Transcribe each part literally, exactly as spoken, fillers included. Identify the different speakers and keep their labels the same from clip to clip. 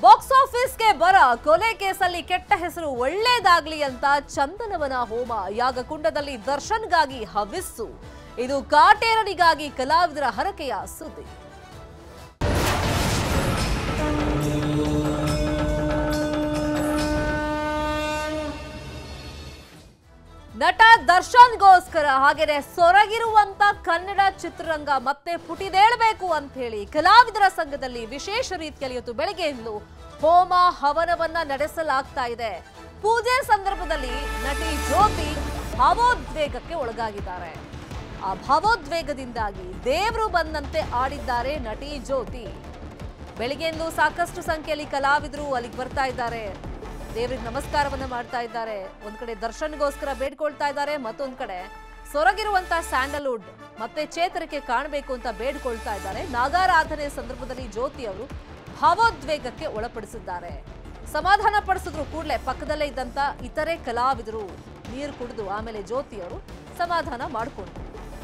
Speaker 1: Box ಆಫೀಸ್ಗೆ ಬರ ಕೊಲೆ ಕೇಸಲ್ಲಿ ಕೆಟ್ಟ ಹೆಸರು ಒಳ್ಳೇದಾಗ್ಲಿ ಅಂತ ಚಂದನವನ ಹೋಮ ಯಾಗಕುಂಡದಲ್ಲಿ ದರ್ಶನ್ಗಾಗಿ ಹವಿಸ್ಸು. ಇದು ಕಾಟೇರನಿಗಾಗಿ ಕಲಾವಿದರ ಹರಕೆಯ ಸುದ್ದಿ. ನಟ ದರ್ಶನ್ಗೋಸ್ಕರ ಹಾಗೇನೆ ಸೊರಗಿರುವಂತ ಕನ್ನಡ ಚಿತ್ರರಂಗ ಮತ್ತೆ ಪುಟಿದೇಳಬೇಕು ಅಂತ ಹೇಳಿ ಕಲಾವಿದರ ಸಂಘದಲ್ಲಿ ವಿಶೇಷ ರೀತಿಯಲ್ಲಿ ಇವತ್ತು ಬೆಳಗ್ಗೆಯಿಂದಲೂ ಹೋಮ ಹವನವನ್ನ ನಡೆಸಲಾಗ್ತಾ ಇದೆ. ಪೂಜೆ ಸಂದರ್ಭದಲ್ಲಿ ನಟಿ ಜ್ಯೋತಿ ಭಾವೋದ್ವೇಗಕ್ಕೆ ಒಳಗಾಗಿದ್ದಾರೆ. ಆ ಭಾವೋದ್ವೇಗದಿಂದಾಗಿ ದೇವರು ಬಂದಂತೆ ಆಡಿದ್ದಾರೆ ನಟಿ ಜ್ಯೋತಿ. ಬೆಳಗ್ಗೆಯಿಂದ ಸಾಕಷ್ಟು ಸಂಖ್ಯೆಯಲ್ಲಿ ಕಲಾವಿದರು ಅಲ್ಲಿಗೆ ಬರ್ತಾ ಇದ್ದಾರೆ, ದೇವರಿಗೆ ನಮಸ್ಕಾರವನ್ನ ಮಾಡ್ತಾ ಇದ್ದಾರೆ. ಒಂದ್ ಕಡೆ ದರ್ಶನ್ಗೋಸ್ಕರ ಬೇಡ್ಕೊಳ್ತಾ ಇದ್ದಾರೆ, ಮತ್ತೊಂದ್ ಕಡೆ ಸೊರಗಿರುವಂತ ಸ್ಯಾಂಡಲ್ವುಡ್ ಮತ್ತೆ ಚೇತರಿಕೆ ಕಾಣಬೇಕು ಅಂತ ಬೇಡ್ಕೊಳ್ತಾ ಇದ್ದಾರೆ. ನಾಗಾರಾಧನೆ ಸಂದರ್ಭದಲ್ಲಿ ಜ್ಯೋತಿ ಅವರು ಭಾವೋದ್ವೇಗಕ್ಕೆ ಒಳಪಡಿಸಿದ್ದಾರೆ. ಸಮಾಧಾನ ಪಡಿಸಿದ್ರು ಕೂಡಲೇ ಪಕ್ಕದಲ್ಲೇ ಇದ್ದಂತ ಇತರೆ ಕಲಾವಿದರು ನೀರು ಕುಡಿದು ಆಮೇಲೆ ಜ್ಯೋತಿ ಅವರು ಸಮಾಧಾನ ಮಾಡಿಕೊಂಡ್ರು.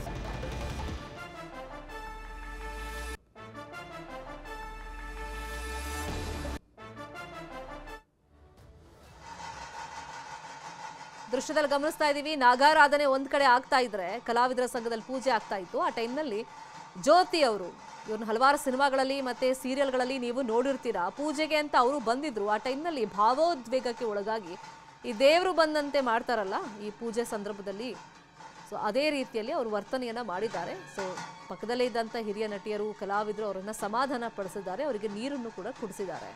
Speaker 1: ದೃಶ್ಯದಲ್ಲಿ ಗಮನಿಸ್ತಾ ಇದೀವಿ, ನಾಗಾರಾಧನೆ ಒಂದ್ ಕಡೆ ಆಗ್ತಾ ಇದ್ರೆ ಕಲಾವಿದರ ಸಂಘದಲ್ಲಿ ಪೂಜೆ ಆಗ್ತಾ ಇತ್ತು. ಆ ಟೈಮ್ನಲ್ಲಿ ಜ್ಯೋತಿ ಅವರು ಇವ್ರನ್ನ ಹಲವಾರು ಸಿನಿಮಾಗಳಲ್ಲಿ ಮತ್ತೆ ಸೀರಿಯಲ್ಗಳಲ್ಲಿ ನೀವು ನೋಡಿರ್ತೀರಾ. ಪೂಜೆಗೆ ಅಂತ ಅವರು ಬಂದಿದ್ರು. ಆ ಟೈಮ್ನಲ್ಲಿ ಭಾವೋದ್ವೇಗಕ್ಕೆ ಒಳಗಾಗಿ ಈ ದೇವರು ಬಂದಂತೆ ಮಾಡ್ತಾರಲ್ಲ ಈ ಪೂಜೆ ಸಂದರ್ಭದಲ್ಲಿ, ಸೊ ಅದೇ ರೀತಿಯಲ್ಲಿ ಅವರು ವರ್ತನೆಯನ್ನ ಮಾಡಿದ್ದಾರೆ. ಸೊ ಪಕ್ಕದಲ್ಲೇ ಇದ್ದಂಥ ಹಿರಿಯ ನಟಿಯರು ಕಲಾವಿದರು ಅವರನ್ನ ಸಮಾಧಾನ ಪಡಿಸಿದ್ದಾರೆ, ಅವರಿಗೆ ನೀರನ್ನು ಕೂಡ ಕುಡಿಸಿದ್ದಾರೆ.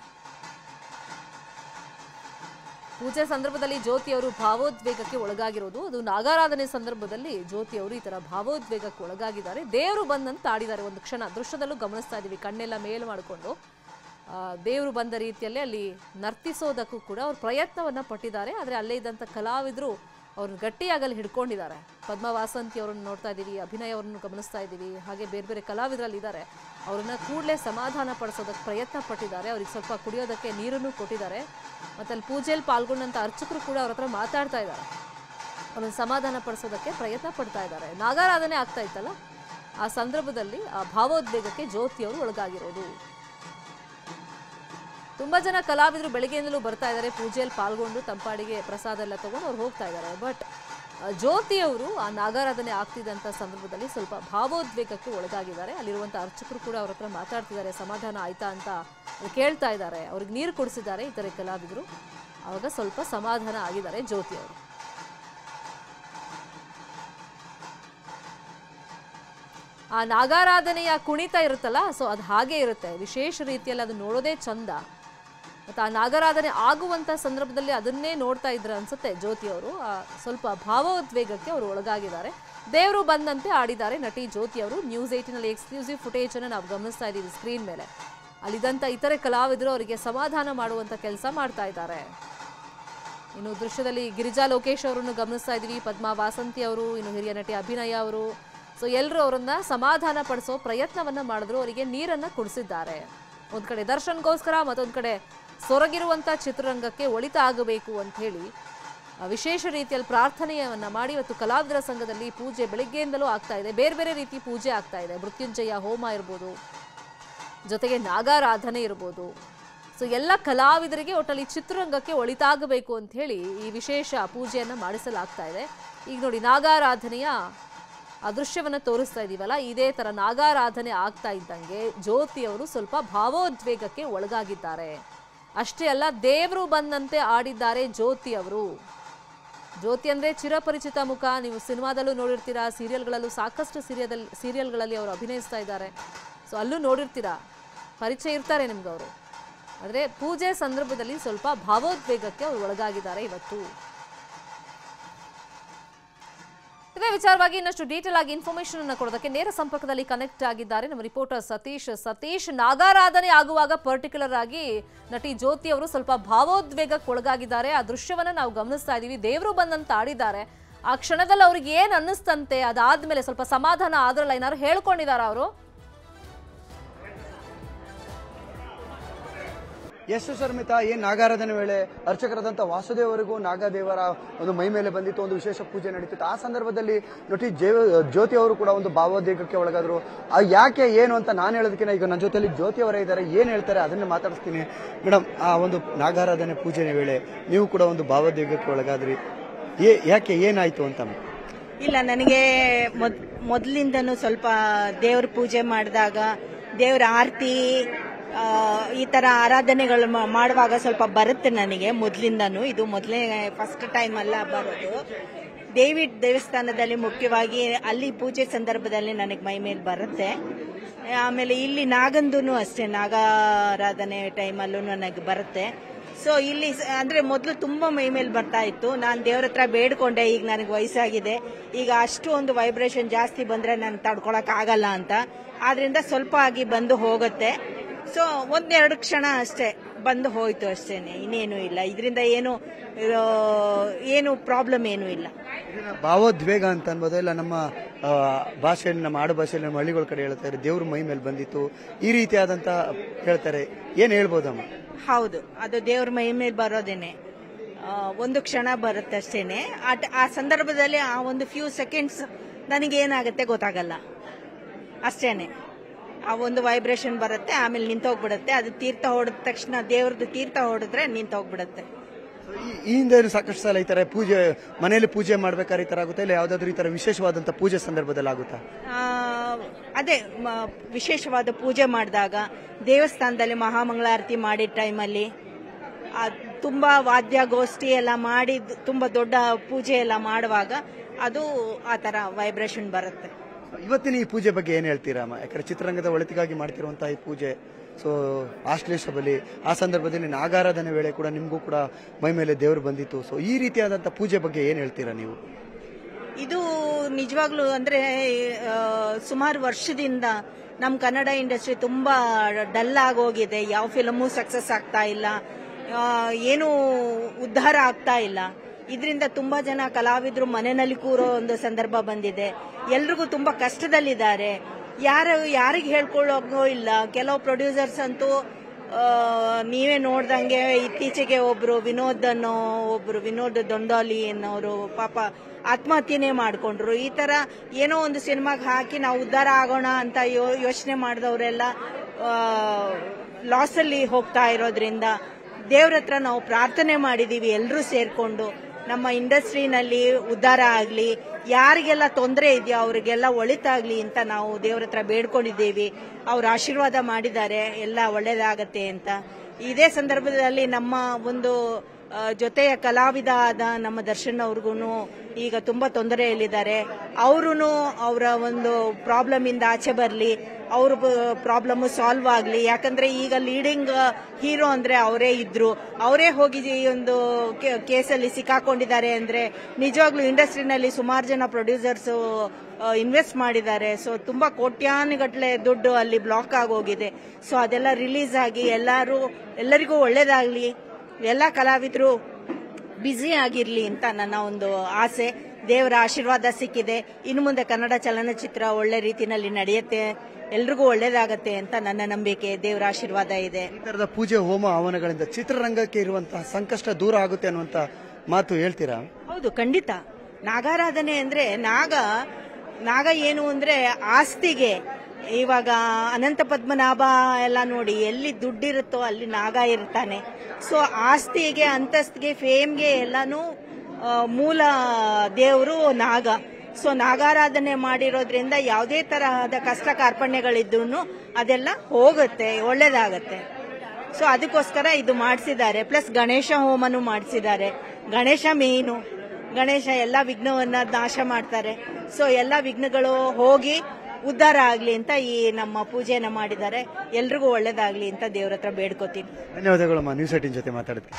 Speaker 1: ಪೂಜೆ ಸಂದರ್ಭದಲ್ಲಿ ಜ್ಯೋತಿ ಅವರು ಭಾವೋದ್ವೇಗಕ್ಕೆ ಒಳಗಾಗಿರೋದು, ಅದು ನಾಗಾರಾಧನೆ ಸಂದರ್ಭದಲ್ಲಿ ಜ್ಯೋತಿ ಅವರು ಈ ತರ ಭಾವೋದ್ವೇಗಕ್ಕೆ ಒಳಗಾಗಿದ್ದಾರೆ. ದೇವರು ಬಂದಂತ ಆಡಿದ್ದಾರೆ. ಒಂದು ಕ್ಷಣ ದೃಶ್ಯದಲ್ಲೂ ಗಮನಿಸ್ತಾ ಇದೀವಿ, ಕಣ್ಣೆಲ್ಲ ಮೇಲು ಮಾಡಿಕೊಂಡು ದೇವರು ಬಂದ ರೀತಿಯಲ್ಲಿ ಅಲ್ಲಿ ನರ್ತಿಸೋದಕ್ಕೂ ಕೂಡ ಅವ್ರು ಪ್ರಯತ್ನವನ್ನ ಪಟ್ಟಿದ್ದಾರೆ. ಆದರೆ ಅಲ್ಲೇ ಇದ್ದಂಥ ಕಲಾವಿದರು ಅವ್ರನ್ನ ಗಟ್ಟಿಯಾಗಲ್ಲಿ ಹಿಡ್ಕೊಂಡಿದ್ದಾರೆ. ಪದ್ಮ ವಾಸಂತಿ ಅವರನ್ನು ನೋಡ್ತಾ ಇದ್ದೀವಿ, ಅಭಿನಯ ಅವರನ್ನು ಗಮನಿಸ್ತಾ ಇದ್ದೀವಿ, ಹಾಗೆ ಬೇರೆ ಬೇರೆ ಕಲಾವಿದರಲ್ಲಿ ಇದ್ದಾರೆ. ಅವ್ರನ್ನ ಕೂಡಲೇ ಸಮಾಧಾನ ಪಡಿಸೋದಕ್ಕೆ ಪ್ರಯತ್ನ ಪಟ್ಟಿದ್ದಾರೆ. ಅವ್ರಿಗೆ ಸ್ವಲ್ಪ ಕುಡಿಯೋದಕ್ಕೆ ನೀರನ್ನು ಕೊಟ್ಟಿದ್ದಾರೆ. ಮತ್ತು ಅಲ್ಲಿ ಪೂಜೆಯಲ್ಲಿ ಪಾಲ್ಗೊಂಡಂಥ ಅರ್ಚಕರು ಕೂಡ ಅವ್ರ ಹತ್ರ ಮಾತಾಡ್ತಾ ಇದ್ದಾರೆ, ಅವ್ರನ್ನ ಸಮಾಧಾನ ಪಡಿಸೋದಕ್ಕೆ ಪ್ರಯತ್ನ ಪಡ್ತಾ ಇದ್ದಾರೆ. ನಾಗಾರಾಧನೆ ಆಗ್ತಾ ಇತ್ತಲ್ಲ, ಆ ಸಂದರ್ಭದಲ್ಲಿ ಆ ಭಾವೋದ್ವೇಗಕ್ಕೆ ಜ್ಯೋತಿಯವರು ಒಳಗಾಗಿರೋದು. ತುಂಬಾ ಜನ ಕಲಾವಿದರು ಬೆಳಗ್ಗೆಯಿಂದಲೂ ಬರ್ತಾ ಇದ್ದಾರೆ, ಪೂಜೆಯಲ್ಲಿ ಪಾಲ್ಗೊಂಡು ತಂಪಾಡಿಗೆ ಪ್ರಸಾದ ಎಲ್ಲ ತಗೊಂಡು ಅವ್ರು ಹೋಗ್ತಾ ಇದ್ದಾರೆ. ಬಟ್ ಜ್ಯೋತಿ ಅವರು ಆ ನಾಗಾರಾಧನೆ ಆಗ್ತಿದ್ದಂಥ ಸಂದರ್ಭದಲ್ಲಿ ಸ್ವಲ್ಪ ಭಾವೋದ್ವೇಗಕ್ಕೆ ಒಳಗಾಗಿದ್ದಾರೆ. ಅಲ್ಲಿರುವಂಥ ಅರ್ಚಕರು ಕೂಡ ಅವ್ರ ಹತ್ರ ಮಾತಾಡ್ತಿದ್ದಾರೆ, ಸಮಾಧಾನ ಆಯ್ತಾ ಅಂತ ಕೇಳ್ತಾ ಇದ್ದಾರೆ. ಅವ್ರಿಗೆ ನೀರು ಕೊಡಿಸಿದ್ದಾರೆ ಇತರೆ ಕಲಾವಿದರು. ಆವಾಗ ಸ್ವಲ್ಪ ಸಮಾಧಾನ ಆಗಿದ್ದಾರೆ ಜ್ಯೋತಿ ಅವರು. ಆ ನಾಗಾರಾಧನೆಯ ಕುಣಿತ ಇರುತ್ತಲ್ಲ, ಸೊ ಅದು ಹಾಗೆ ಇರುತ್ತೆ, ವಿಶೇಷ ರೀತಿಯಲ್ಲಿ ಅದು ನೋಡೋದೇ ಚಂದ. ಮತ್ತು ಆ ನಾಗಾರಾಧನೆ ಆಗುವಂಥ ಸಂದರ್ಭದಲ್ಲಿ ಅದನ್ನೇ ನೋಡ್ತಾ ಇದ್ರು ಅನ್ಸುತ್ತೆ ಜ್ಯೋತಿ ಅವರು. ಸ್ವಲ್ಪ ಭಾವೋದ್ವೇಗಕ್ಕೆ ಅವರು ಒಳಗಾಗಿದ್ದಾರೆ. ದೇವರು ಬಂದಂತೆ ಆಡಿದ್ದಾರೆ ನಟಿ ಜ್ಯೋತಿ ಅವರು. ನ್ಯೂಸ್ ಏಟಿನಲ್ಲಿ ಎಕ್ಸ್ಕ್ಲೂಸಿವ್ ಫುಟೇಜನ್ನು ನಾವು ಗಮನಿಸ್ತಾ ಇದ್ದೀವಿ ಸ್ಕ್ರೀನ್ ಮೇಲೆ. ಅಲ್ಲಿದ್ದಂಥ ಇತರೆ ಕಲಾವಿದರು ಅವರಿಗೆ ಸಮಾಧಾನ ಮಾಡುವಂಥ ಕೆಲಸ ಮಾಡ್ತಾ ಇದ್ದಾರೆ. ಇನ್ನು ದೃಶ್ಯದಲ್ಲಿ ಗಿರಿಜಾ ಲೋಕೇಶ್ ಅವರನ್ನು ಗಮನಿಸ್ತಾ ಇದ್ದೀವಿ, ಪದ್ಮಾ ವಾಸಂತಿ ಅವರು, ಇನ್ನು ಹಿರಿಯ ನಟಿ ಅಭಿನಯ ಅವರು. ಸೊ ಎಲ್ಲರೂ ಅವರನ್ನ ಸಮಾಧಾನ ಪಡಿಸೋ ಪ್ರಯತ್ನವನ್ನ ಮಾಡಿದ್ರು, ಅವರಿಗೆ ನೀರನ್ನ ಕುಡಿಸಿದ್ದಾರೆ. ಒಂದ್ ಕಡೆ ದರ್ಶನ್ಗೋಸ್ಕರ, ಮತ್ತೊಂದ್ ಕಡೆ ಸೊರಗಿರುವಂತ ಚಿತ್ರರಂಗಕ್ಕೆ ಒಳಿತ ಆಗಬೇಕು ಅಂತ ಹೇಳಿ ವಿಶೇಷ ರೀತಿಯಲ್ಲಿ ಪ್ರಾರ್ಥನೆಯನ್ನ ಮಾಡಿ ಇವತ್ತು ಕಲಾವಿದರ ಸಂಘದಲ್ಲಿ ಪೂಜೆ ಬೆಳಿಗ್ಗೆಯಿಂದಲೂ ಆಗ್ತಾ ಇದೆ. ಬೇರೆ ಬೇರೆ ರೀತಿ ಪೂಜೆ ಆಗ್ತಾ ಇದೆ. ಮೃತ್ಯುಂಜಯ ಹೋಮ ಇರ್ಬೋದು, ಜೊತೆಗೆ ನಾಗಾರಾಧನೆ ಇರ್ಬೋದು. ಸೊ ಎಲ್ಲ ಕಲಾವಿದರಿಗೆ ಒಟ್ಟಲ್ಲಿ ಚಿತ್ರರಂಗಕ್ಕೆ ಒಳಿತಾಗಬೇಕು ಅಂತ ಹೇಳಿ ಈ ವಿಶೇಷ ಪೂಜೆಯನ್ನ ಮಾಡಿಸಲಾಗ್ತಾ ಇದೆ. ಈಗ ನೋಡಿ ನಾಗಾರಾಧನೆಯ ಆ ದೃಶ್ಯವನ್ನು ತೋರಿಸ್ತಾ ಇದೀವಲ್ಲ, ಇದೇ ತರ ನಾಗಾರಾಧನೆ ಆಗ್ತಾ ಇದ್ದಂಗೆ ಜ್ಯೋತಿ ಅವರು ಸ್ವಲ್ಪ ಭಾವೋದ್ವೇಗಕ್ಕೆ ಒಳಗಾಗಿದ್ದಾರೆ. ಅಷ್ಟೇ ಅಲ್ಲ, ದೇವರು ಬಂದಂತೆ ಆಡಿದ್ದಾರೆ ಜ್ಯೋತಿ ಅವರು. ಜ್ಯೋತಿ ಅಂದ್ರೆ ಚಿರಪರಿಚಿತ ಮುಖ, ನೀವು ಸಿನಿಮಾದಲ್ಲೂ ನೋಡಿರ್ತೀರಾ, ಸೀರಿಯಲ್ಗಳಲ್ಲೂ ಸಾಕಷ್ಟು ಸೀರಿಯಲ್ ಸೀರಿಯಲ್ಗಳಲ್ಲಿ ಅವರು ಅಭಿನಯಿಸ್ತಾ ಇದ್ದಾರೆ. ಸೊ ಅಲ್ಲೂ ನೋಡಿರ್ತೀರಾ, ಪರಿಚಯ ಇರ್ತಾರೆ ನಿಮ್ಗೆ ಅವರು. ಆದರೆ ಪೂಜೆ ಸಂದರ್ಭದಲ್ಲಿ ಸ್ವಲ್ಪ ಭಾವೋದ್ವೇಗಕ್ಕೆ ಅವರು ಒಳಗಾಗಿದ್ದಾರೆ ಇವತ್ತು. ಇದೇ ವಿಚಾರವಾಗಿ ಇನ್ನಷ್ಟು ಡೀಟೇಲ್ ಆಗಿ ಇನ್ಫಾರ್ಮೇಶನ್ ಅನ್ನು ಕೊಡೋದಕ್ಕೆ ನೇರ ಸಂಪರ್ಕದಲ್ಲಿ ಕನೆಕ್ಟ್ ಆಗಿದ್ದಾರೆ ನಮ್ಮ ರಿಪೋರ್ಟರ್ ಸತೀಶ್. ಸತೀಶ್, ನಾಗಾರಾಧನೆ ಆಗುವಾಗ ಪರ್ಟಿಕ್ಯುಲರ್ ಆಗಿ ನಟಿ ಜ್ಯೋತಿ ಅವರು ಸ್ವಲ್ಪ ಭಾವೋದ್ವೇಗಕ್ಕೆ ಒಳಗಾಗಿದ್ದಾರೆ. ಆ ದೃಶ್ಯವನ್ನ ನಾವು ಗಮನಿಸ್ತಾ ಇದೀವಿ. ದೇವರು ಬಂದಂತ ಆಡಿದ್ದಾರೆ. ಆ ಕ್ಷಣದಲ್ಲಿ ಅವ್ರಿಗೆ ಏನ್ ಅನ್ನಿಸ್ತಂತೆ, ಅದಾದ್ಮೇಲೆ ಸ್ವಲ್ಪ ಸಮಾಧಾನ ಆದ್ರಲ್ಲ, ಏನಾದ್ರು ಹೇಳ್ಕೊಂಡಿದಾರ ಅವರು?
Speaker 2: ಎಸ್ ಶರ್ಮಿತಾ, ಏನ್ ನಾಗಾರಾಧನೆ ವೇಳೆ ಅರ್ಚಕರಾದಂಥ ವಾಸುದೇವರಿಗೂ ನಾಗದೇವರ ಒಂದು ಮೈ ಮೇಲೆ ಬಂದಿತ್ತು, ಒಂದು ವಿಶೇಷ ಪೂಜೆ ನಡೀತಿತ್ತು. ಆ ಸಂದರ್ಭದಲ್ಲಿ ನಟಿ ಜ್ಯೋತಿ ಅವರು ಕೂಡ ಒಂದು ಭಾವೋದ್ವೇಗಕ್ಕೆ ಒಳಗಾದ್ರು. ಯಾಕೆ ಏನು ಅಂತ ನಾನು ಹೇಳೋದಕ್ಕಿಂತ ಈಗ ನನ್ನ ಜೊತೆಲಿ ಜ್ಯೋತಿ ಅವರೇ ಇದ್ದಾರೆ, ಏನ್ ಹೇಳ್ತಾರೆ ಅದನ್ನೇ ಮಾತಾಡಿಸ್ತೀನಿ. ಮೇಡಮ್, ಆ ಒಂದು ನಾಗಾರಾಧನೆ ಪೂಜೆ ವೇಳೆ ನೀವು ಕೂಡ ಒಂದು ಭಾವೋದ್ವೇಗಕ್ಕೆ ಒಳಗಾದ್ರಿ, ಯಾಕೆ, ಏನಾಯ್ತು ಅಂತ?
Speaker 3: ಇಲ್ಲ, ನನಗೆ ಮೊದ್ ಮೊದಲಿಂದನೂ ಸ್ವಲ್ಪ ದೇವ್ರ ಪೂಜೆ ಮಾಡಿದಾಗ ದೇವ್ರ ಆರತಿ ಈ ತರ ಆರಾಧನೆಗಳು ಮಾಡುವಾಗ ಸ್ವಲ್ಪ ಬರುತ್ತೆ ನನಗೆ ಮೊದಲಿಂದನೂ. ಇದು ಮೊದಲೇ ಫಸ್ಟ್ ಟೈಮ್ ಅಲ್ಲ ಬರೋದು. ದೇವಿ ದೇವಸ್ಥಾನದಲ್ಲಿ ಮುಖ್ಯವಾಗಿ ಅಲ್ಲಿ ಪೂಜೆ ಸಂದರ್ಭದಲ್ಲಿ ನನಗೆ ಮೈ ಮೇಲೆ ಬರುತ್ತೆ. ಆಮೇಲೆ ಇಲ್ಲಿ ನಾಗಂದೂ ಅಷ್ಟೇ, ನಾಗಾರಾಧನೆ ಟೈಮಲ್ಲೂ ನನಗೆ ಬರುತ್ತೆ. ಸೊ ಇಲ್ಲಿ ಅಂದ್ರೆ ಮೊದಲು ತುಂಬಾ ಮೈ ಮೇಲೆ ಬರ್ತಾ ಇತ್ತು. ನಾನು ದೇವ್ರ ಹತ್ರ ಬೇಡ್ಕೊಂಡೆ, ಈಗ ನನಗೆ ವಯಸ್ಸಾಗಿದೆ, ಈಗ ಅಷ್ಟು ಒಂದು ವೈಬ್ರೇಷನ್ ಜಾಸ್ತಿ ಬಂದ್ರೆ ನಾನು ತಡ್ಕೊಳಕ್ ಆಗಲ್ಲ ಅಂತ. ಆದ್ರಿಂದ ಸ್ವಲ್ಪ ಆಗಿ ಬಂದು ಹೋಗುತ್ತೆ. ಸೊ ಒಂದೆರಡು ಕ್ಷಣ ಅಷ್ಟೇ ಬಂದು ಹೋಯ್ತು ಅಷ್ಟೇನೆ, ಇನ್ನೇನು ಇಲ್ಲ. ಇದರಿಂದ ಏನು ಏನು ಪ್ರಾಬ್ಲಮ್ ಏನೂ ಇಲ್ಲ.
Speaker 2: ಭಾವೋದ್ವೇಗ ಅಂತ ಅನ್ಬೋದು. ಇಲ್ಲ, ನಮ್ಮ ಭಾಷೆಯಲ್ಲಿ, ನಮ್ಮ ಆಡು ಭಾಷೆಯಲ್ಲಿ, ನಮ್ಮ ಹಳ್ಳಿಗಳ ಕಡೆ ಹೇಳ್ತಾರೆ ದೇವ್ರ ಮೈ ಮೇಲೆ ಬಂದಿತ್ತು, ಈ ರೀತಿಯಾದಂತ ಹೇಳ್ತಾರೆ. ಏನ್ ಹೇಳ್ಬೋದಮ್ಮ?
Speaker 3: ಹೌದು, ಅದು ದೇವ್ರ ಮೈ ಮೇಲೆ ಬರೋದೇನೆ, ಒಂದು ಕ್ಷಣ ಬರುತ್ತೆ ಅಷ್ಟೇನೆ. ಆ ಸಂದರ್ಭದಲ್ಲಿ ಆ ಒಂದು ಫ್ಯೂ ಸೆಕೆಂಡ್ಸ್ ನನಗೆ ಏನಾಗುತ್ತೆ ಗೊತ್ತಾಗಲ್ಲ ಅಷ್ಟೇನೆ. ಆ ಒಂದು ವೈಬ್ರೇಷನ್ ಬರುತ್ತೆ, ಆಮೇಲೆ ನಿಂತೋಗ್ಬಿಡುತ್ತೆ. ಅದು ತೀರ್ಥ ಹೊಡೆದ ತಕ್ಷಣ, ದೇವ್ರದ್ದು ತೀರ್ಥ ಹೊಡೆದ್ರೆ ನಿಂತೋಗ್ಬಿಡುತ್ತೆ.
Speaker 2: ಈ ಹಿಂದೆ ಸಾಕಷ್ಟು ಸಲ ಈ ತರ ಪೂಜೆ ಮನೆಯಲ್ಲಿ ಪೂಜೆ ಮಾಡ್ಬೇಕಾದ್ರೆ ಈ ತರ ಆಗುತ್ತೆ, ಇಲ್ಲ ಯಾವ್ದಾದ್ರು ಈ ತರ ವಿಶೇಷವಾದಂತ ಪೂಜೆ ಸಂದರ್ಭದಲ್ಲಿ ಆಗುತ್ತಾ?
Speaker 3: ಅದೇ ವಿಶೇಷವಾದ ಪೂಜೆ ಮಾಡಿದಾಗ ದೇವಸ್ಥಾನದಲ್ಲಿ ಮಹಾಮಂಗಳಾರತಿ ಮಾಡಿದ ಟೈಮಲ್ಲಿ ತುಂಬಾ ವಾದ್ಯಗೋಷ್ಠಿ ಎಲ್ಲ ಮಾಡಿ ತುಂಬಾ ದೊಡ್ಡ ಪೂಜೆ ಎಲ್ಲ ಮಾಡುವಾಗ ಅದು ಆ ತರ ವೈಬ್ರೇಷನ್ ಬರುತ್ತೆ.
Speaker 2: ಇವತ್ತಿನ ಈ ಪೂಜೆ ಬಗ್ಗೆ ಏನ್ ಹೇಳ್ತೀರಾ? ಯಾಕಂದ್ರೆ ಚಿತ್ರರಂಗದ ಒಳಿತಿಗಾಗಿ ಮಾಡ್ತಿರುವಂತಹ ಈ ಪೂಜೆ, ಸೊ ಆಶ್ಲೇಷ ಬಲಿ, ಆ ಸಂದರ್ಭದಲ್ಲಿ ನಾಗಾರಾಧನೆ ವೇಳೆ ಕೂಡ ನಿಮಗೂ ಕೂಡ ಮೈ ಮೇಲೆ ದೇವರು ಬಂದಿತ್ತು. ಸೊ ಈ ರೀತಿಯಾದಂತಹ ಪೂಜೆ ಬಗ್ಗೆ ಏನ್ ಹೇಳ್ತೀರಾ ನೀವು?
Speaker 3: ಇದು ನಿಜವಾಗ್ಲೂ ಅಂದ್ರೆ ಸುಮಾರು ವರ್ಷದಿಂದ ನಮ್ಮ ಕನ್ನಡ ಇಂಡಸ್ಟ್ರಿ ತುಂಬಾ ಡಲ್ ಆಗೋಗಿದೆ. ಯಾವ ಫಿಲಮು ಸಕ್ಸಸ್ ಆಗ್ತಾ ಇಲ್ಲ, ಏನು ಉದ್ಧಾರ ಆಗ್ತಾ ಇಲ್ಲ. ಇದರಿಂದ ತುಂಬಾ ಜನ ಕಲಾವಿದರು ಮನೆಯಲ್ಲಿ ಕೂರೋ ಒಂದು ಸಂದರ್ಭ ಬಂದಿದೆ. ಎಲ್ರಿಗೂ ತುಂಬಾ ಕಷ್ಟದಲ್ಲಿದ್ದಾರೆ. ಯಾರು ಯಾರಿಗೆ ಹೇಳ್ಕೊಳ್ಳೋಂಗೋ ಇಲ್ಲ. ಕೆಲವು ಪ್ರೊಡ್ಯೂಸರ್ಸ್ ಅಂತೂ ನೀವೇ ನೋಡ್ದಂಗೆ ಇತ್ತೀಚೆಗೆ ಒಬ್ರು ವಿನೋದ್ ಅನ್ನೋ ಒಬ್ರು ವಿನೋದ್ ದೊಂಡಾಲಿ ಅನ್ನೋರು ಪಾಪ ಆತ್ಮಹತ್ಯೆನೇ ಮಾಡ್ಕೊಂಡ್ರು. ಈ ತರ ಏನೋ ಒಂದು ಸಿನಿಮಾಗೆ ಹಾಕಿ ನಾವು ಉದ್ಧಾರ ಆಗೋಣ ಅಂತ ಯೋಚನೆ ಮಾಡಿದವರೆಲ್ಲ ಲಾಸ್ ಅಲ್ಲಿ ಹೋಗ್ತಾ ಇರೋದ್ರಿಂದ ದೇವ್ರ ಹತ್ರ ನಾವು ಪ್ರಾರ್ಥನೆ ಮಾಡಿದೀವಿ ಎಲ್ಲರೂ ಸೇರ್ಕೊಂಡು, ನಮ್ಮ ಇಂಡಸ್ಟ್ರಿನಲ್ಲಿ ಉದ್ಧಾರ ಆಗ್ಲಿ, ಯಾರಿಗೆಲ್ಲ ತೊಂದರೆ ಇದೆಯೋ ಅವರಿಗೆಲ್ಲ ಒಳಿತಾಗ್ಲಿ ಅಂತ ನಾವು ದೇವ್ರ ಹತ್ರ ಬೇಡ್ಕೊಂಡಿದ್ದೀವಿ. ಅವ್ರ ಆಶೀರ್ವಾದ ಮಾಡಿದ್ದಾರೆ, ಎಲ್ಲ ಒಳ್ಳೇದಾಗತ್ತೆ ಅಂತ. ಇದೇ ಸಂದರ್ಭದಲ್ಲಿ ನಮ್ಮ ಒಂದು ಜೊತೆಯ ಕಲಾವಿದ ಆದ ನಮ್ಮ ದರ್ಶನ್ ಅವ್ರಿಗೂ ಈಗ ತುಂಬಾ ತೊಂದರೆಯಲ್ಲಿದ್ದಾರೆ. ಅವರು ಅವರ ಒಂದು ಪ್ರಾಬ್ಲಮ್ ಇಂದ ಆಚೆ ಬರಲಿ, ಅವ್ರ ಪ್ರಾಬ್ಲಮ್ ಸಾಲ್ವ್ ಆಗಲಿ. ಯಾಕಂದ್ರೆ ಈಗ ಲೀಡಿಂಗ್ ಹೀರೋ ಅಂದ್ರೆ ಅವರೇ ಇದ್ರು, ಅವರೇ ಹೋಗಿ ಈ ಒಂದು ಕೇಸಲ್ಲಿ ಸಿಕ್ಕಾಕೊಂಡಿದ್ದಾರೆ ಅಂದ್ರೆ ನಿಜವಾಗ್ಲೂ ಇಂಡಸ್ಟ್ರಿನಲ್ಲಿ ಸುಮಾರು ಜನ ಪ್ರೊಡ್ಯೂಸರ್ಸ್ ಇನ್ವೆಸ್ಟ್ ಮಾಡಿದ್ದಾರೆ. ಸೊ ತುಂಬಾ ಕೋಟ್ಯಾನುಗಟ್ಟಲೆ ದುಡ್ಡು ಅಲ್ಲಿ ಬ್ಲಾಕ್ ಆಗೋಗಿದೆ. ಸೊ ಅದೆಲ್ಲ ರಿಲೀಸ್ ಆಗಿ ಎಲ್ಲರೂ ಎಲ್ಲರಿಗೂ ಒಳ್ಳೇದಾಗ್ಲಿ, ಎಲ್ಲ ಕಲಾವಿದರು ಬ್ಯುಸಿ ಆಗಿರ್ಲಿ ಅಂತ ನನ್ನ ಒಂದು ಆಸೆ. ದೇವರ ಆಶೀರ್ವಾದ ಸಿಕ್ಕಿದೆ. ಇನ್ನು ಮುಂದೆ ಕನ್ನಡ ಚಲನಚಿತ್ರ ಒಳ್ಳೆ ರೀತಿಯಲ್ಲಿ ನಡೆಯುತ್ತೆ, ಎಲ್ರಿಗೂ ಒಳ್ಳೇದಾಗತ್ತೆ ಅಂತ ನನ್ನ ನಂಬಿಕೆ. ದೇವರ ಆಶೀರ್ವಾದ ಇದೆ.
Speaker 2: ಈ ತರದ ಪೂಜೆ ಹೋಮ ಹವನಗಳಿಂದ ಚಿತ್ರರಂಗಕ್ಕೆ ಇರುವಂತಹ ಸಂಕಷ್ಟ ದೂರ ಆಗುತ್ತೆ ಅನ್ನುವಂತ ಮಾತು ಹೇಳ್ತೀರಾ?
Speaker 3: ಹೌದು, ಖಂಡಿತ. ನಾಗಾರಾಧನೆ ಅಂದ್ರೆ ನಾಗ ನಾಗ ಏನು ಅಂದ್ರೆ ಆಸ್ತಿಗೆ, ಇವಾಗ ಅನಂತ ಪದ್ಮನಾಭ ಎಲ್ಲ ನೋಡಿ, ಎಲ್ಲಿ ದುಡ್ಡಿರುತ್ತೋ ಅಲ್ಲಿ ನಾಗ ಇರ್ತಾನೆ. ಸೊ ಆಸ್ತಿಗೆ, ಅಂತಸ್ತಿಗೆ, ಫೇಮ್ಗೆ ಎಲ್ಲಾನು ಮೂಲ ದೇವರು ನಾಗ. ಸೊ ನಾಗಾರಾಧನೆ ಮಾಡಿರೋದ್ರಿಂದ ಯಾವುದೇ ತರಹದ ಕಷ್ಟ ಕಾರ್ಪಣ್ಯಗಳಿದ್ರು ಅದೆಲ್ಲ ಹೋಗುತ್ತೆ, ಒಳ್ಳೇದಾಗತ್ತೆ. ಸೊ ಅದಕ್ಕೋಸ್ಕರ ಇದು ಮಾಡಿಸಿದ್ದಾರೆ. ಪ್ಲಸ್ ಗಣೇಶ ಹೋಮನು ಮಾಡಿಸಿದ್ದಾರೆ. ಗಣೇಶ ಮೇನು, ಗಣೇಶ ಎಲ್ಲ ವಿಘ್ನವನ್ನ ನಾಶ ಮಾಡ್ತಾರೆ. ಸೊ ಎಲ್ಲ ವಿಘ್ನಗಳು ಹೋಗಿ ಉದ್ಧಾರ ಆಗ್ಲಿ ಅಂತ ಈ ನಮ್ಮ ಪೂಜೆನ ಮಾಡಿದ್ದಾರೆ. ಎಲ್ರಿಗೂ ಒಳ್ಳೇದಾಗ್ಲಿ ಅಂತ ದೇವ್ರ ಹತ್ರ ಬೇಡ್ಕೋತೀನಿ.
Speaker 2: ಧನ್ಯವಾದಗಳಮ್ಮ, ನ್ಯೂಸ್ ಏಟೀನ್ ಜೊತೆ ಮಾತಾಡಿದ್ವಿ.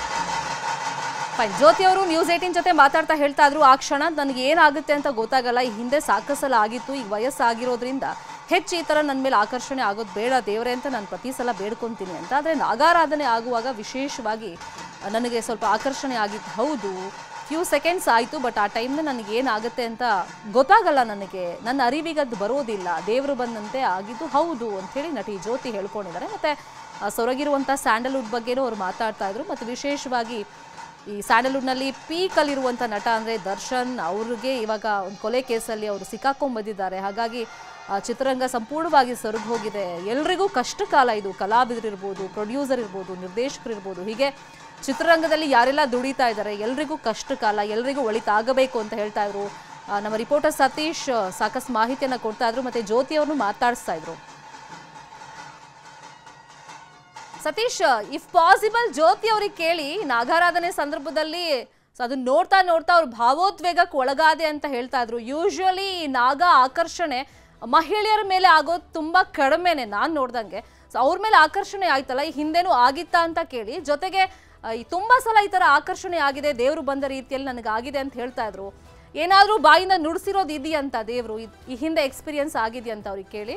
Speaker 1: ಫೈನ್. ಜ್ಯೋತಿ ಅವರು ನ್ಯೂಸ್ ಏಟೀನ್ ಜೊತೆ ಮಾತಾಡ್ತಾ ಹೇಳ್ತಾ ಇದ್ರು, ಆ ಕ್ಷಣ ನನಗೆ ಏನಾಗುತ್ತೆ ಅಂತ ಗೊತ್ತಾಗಲ್ಲ. ಈ ಹಿಂದೆ ಸಾಕಸಲ ಆಗಿತ್ತು, ಈಗ ವಯಸ್ಸಾಗಿರೋದ್ರಿಂದ ಹೆಚ್ಚು ಈ ತರ ನನ್ನ ಮೇಲೆ ಆಕರ್ಷಣೆ ಆಗೋದು ಬೇಡ ದೇವರೇ ಅಂತ ನಾನು ಪ್ರತಿ ಸಲ ಬೇಡ್ಕೊಂತೀನಿ ಅಂತ. ಆದರೆ ನಾಗಾರಾಧನೆ ಆಗುವಾಗ ವಿಶೇಷವಾಗಿ ನನಗೆ ಸ್ವಲ್ಪ ಆಕರ್ಷಣೆ ಆಗಿತ್ತು. ಹೌದು, ಫ್ಯೂ ಸೆಕೆಂಡ್ಸ್ ಆಯಿತು, ಬಟ್ ಆ ಟೈಮ್ನ ನನಗೆ ಏನಾಗುತ್ತೆ ಅಂತ ಗೊತ್ತಾಗಲ್ಲ. ನನಗೆ ನನ್ನ ಅರಿವಿಗೆ ಅದು ಬರೋದಿಲ್ಲ. ದೇವರು ಬಂದಂತೆ ಆಗಿದ್ದು ಹೌದು ಅಂಥೇಳಿ ನಟಿ ಜ್ಯೋತಿ ಹೇಳ್ಕೊಂಡಿದ್ದಾರೆ. ಮತ್ತು ಸೊರಗಿರುವಂಥ ಸ್ಯಾಂಡಲ್ವುಡ್ ಬಗ್ಗೆನೂ ಅವರು ಮಾತಾಡ್ತಾ ಇದ್ರು. ಮತ್ತು ವಿಶೇಷವಾಗಿ ಈ ಸ್ಯಾಂಡಲ್ವುಡ್ನಲ್ಲಿ ಪೀಕಲ್ಲಿರುವಂಥ ನಟ ಅಂದರೆ ದರ್ಶನ್, ಅವ್ರಿಗೆ ಇವಾಗ ಒಂದು ಕೊಲೆ ಕೇಸಲ್ಲಿ ಅವರು ಸಿಕ್ಕಾಕೊಂಡ್ಬಂದಿದ್ದಾರೆ. ಹಾಗಾಗಿ ಚಿತ್ರರಂಗ ಸಂಪೂರ್ಣವಾಗಿ ಸೊರಗಿ ಹೋಗಿದೆ. ಎಲ್ರಿಗೂ ಕಷ್ಟ ಕಾಲ ಇದು. ಕಲಾವಿದರಿರ್ಬೋದು, ಪ್ರೊಡ್ಯೂಸರ್ ಇರ್ಬೋದು, ನಿರ್ದೇಶಕರಿರ್ಬೋದು, ಹೀಗೆ ಚಿತ್ರರಂಗದಲ್ಲಿ ಯಾರೆಲ್ಲ ದುಡಿತಾ ಇದ್ದಾರೆ ಎಲ್ರಿಗೂ ಕಷ್ಟ ಕಾಲ, ಎಲ್ರಿಗೂ ಒಳಿತಾಗಬೇಕು ಅಂತ ಹೇಳ್ತಾ ಇದ್ರು. ನಮ್ಮ ರಿಪೋರ್ಟರ್ ಸತೀಶ್ ಸಾಕಷ್ಟು ಮಾಹಿತಿಯನ್ನು ಕೊಡ್ತಾ ಇದ್ರು, ಮತ್ತೆ ಜ್ಯೋತಿ ಅವ್ರನ್ನು ಮಾತಾಡಿಸ್ತಾ ಇದ್ರು. ಸತೀಶ್, ಇಫ್ ಪಾಸಿಬಲ್ ಜ್ಯೋತಿ ಅವ್ರಿಗೆ ಕೇಳಿ, ನಾಗಾರಾಧನೆ ಸಂದರ್ಭದಲ್ಲಿ ಅದನ್ನ ನೋಡ್ತಾ ನೋಡ್ತಾ ಅವ್ರು ಭಾವೋದ್ವೇಗಕ್ಕೆ ಒಳಗಾದೆ ಅಂತ ಹೇಳ್ತಾ ಇದ್ರು. ಯೂಶುವಲಿ ಈ ನಾಗ ಆಕರ್ಷಣೆ ಮಹಿಳೆಯರ ಮೇಲೆ ಆಗೋದು ತುಂಬಾ ಕಡಿಮೆನೆ ನಾನು ನೋಡ್ದಂಗೆ. ಸೊ ಅವ್ರ ಮೇಲೆ ಆಕರ್ಷಣೆ ಆಯ್ತಲ್ಲ, ಈ ಹಿಂದೆನೂ ಆಗಿತ್ತಾ ಅಂತ ಕೇಳಿ, ಜೊತೆಗೆ ಈ ತುಂಬಾ ಸಲ ಈ ತರ ಆಕರ್ಷಣೆ ಆಗಿದೆ, ದೇವರು ಬಂದ ರೀತಿಯಲ್ಲಿ ನನಗೆ ಆಗಿದೆ ಅಂತ ಹೇಳ್ತಾ ಇದ್ರು. ಏನಾದ್ರೂ ಬಾಯಿಂದ ನುಡಿಸಿರೋದು ಇದೆಯಂತ ದೇವರು, ಈ ಹಿಂದೆ ಎಕ್ಸ್ಪೀರಿಯನ್ಸ್ ಆಗಿದೆಯಂತ ಅವ್ರಿಗೆ ಕೇಳಿ?